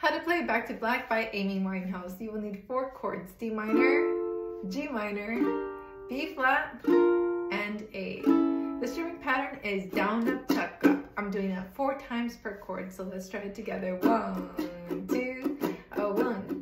How to play Back to Black by Amy Winehouse. You will need 4 chords: D minor, G minor, B flat, and A. The strumming pattern is down, up, tuck, up. I'm doing it 4 times per chord, so let's try it together. 1, 2, 1,